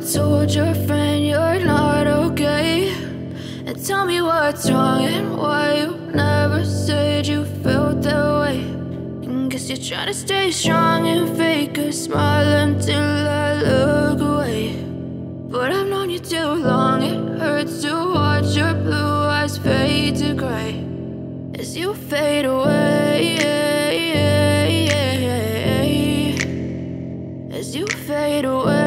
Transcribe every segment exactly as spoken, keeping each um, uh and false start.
told your friend you're not okay, and tell me what's wrong and why you never said you felt that way. And guess you're trying to stay strong and fake a smile until I look away. But I've known you too long, it hurts to watch your blue eyes fade to gray as you fade away, as you fade away.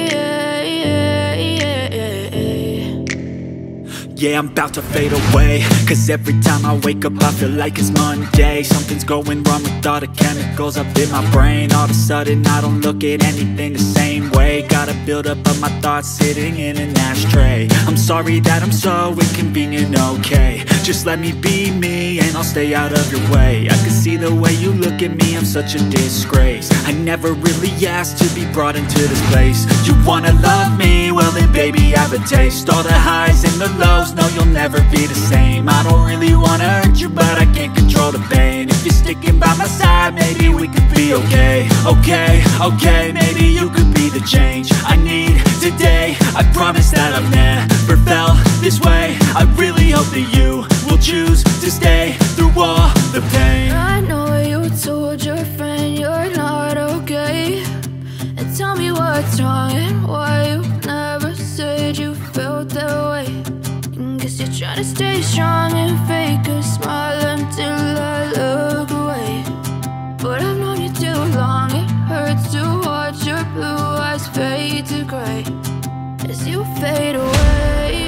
Yeah, I'm about to fade away, cause every time I wake up I feel like it's Monday. Something's going wrong with all the chemicals up in my brain. All of a sudden I don't look at anything the same way. Gotta build up of my thoughts sitting in an ashtray. I'm sorry that I'm so inconvenient, okay. Just let me be me and I'll stay out of your way. I can see the way you look at me, I'm such a disgrace. I never really asked to be brought into this place. You wanna love me? Well then baby, have a taste. All the highs and the lows, no, you'll never be the same. I don't really wanna hurt you, but I can't control the pain. If you're sticking by my side, maybe we could be okay. Okay, okay, maybe you could be the change I need today. I promise that I've never felt this way. I really hope that you will choose to stay through all the pain. I know you told your friend you're not okay, and tell me what's wrong and why you never said you felt that way. Guess you're trying to stay strong and fake a smile until I look away. But I've known you too long, it hurts to watch your blue eyes fade to gray as you fade away,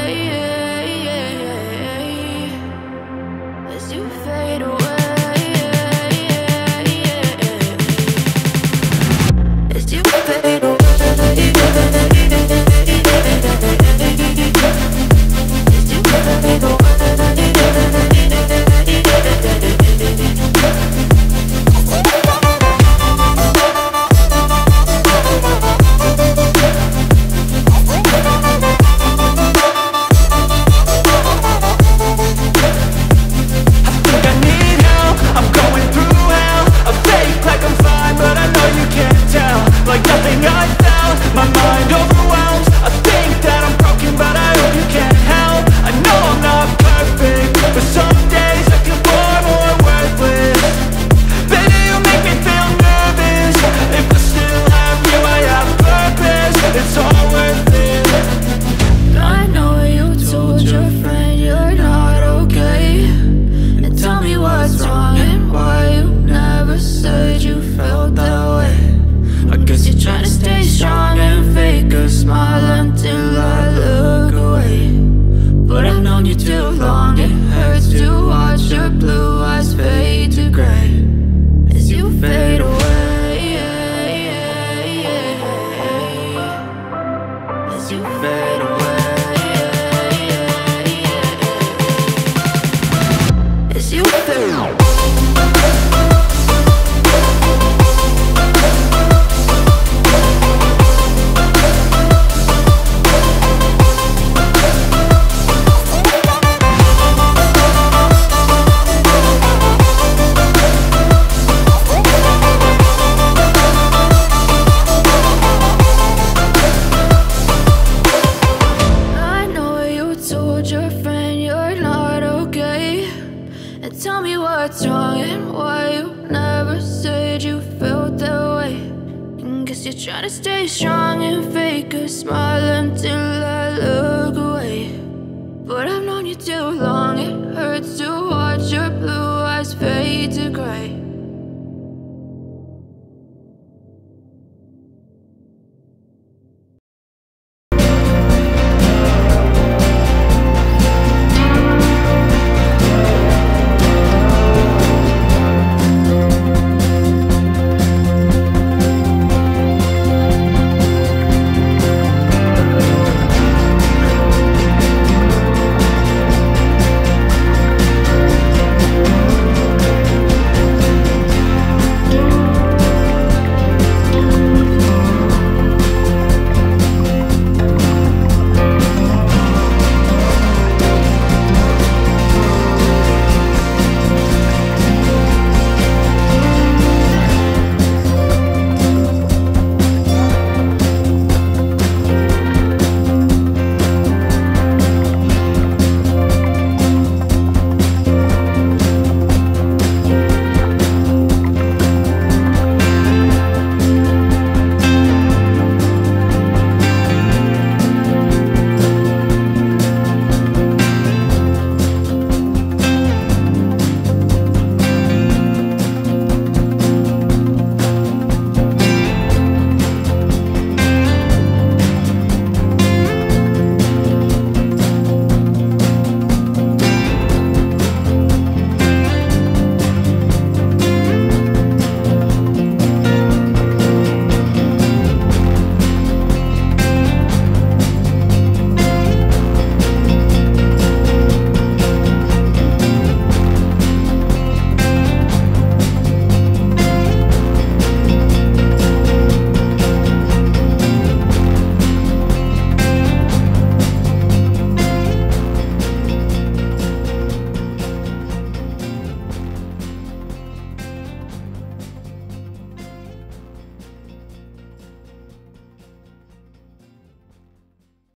as you fade away, as you fade away. Tell me what's wrong and why you never said you felt that way. And guess you're trying to stay strong and fake a smile until I look away. But I've known you too long, it hurts to watch your blue eyes fade to gray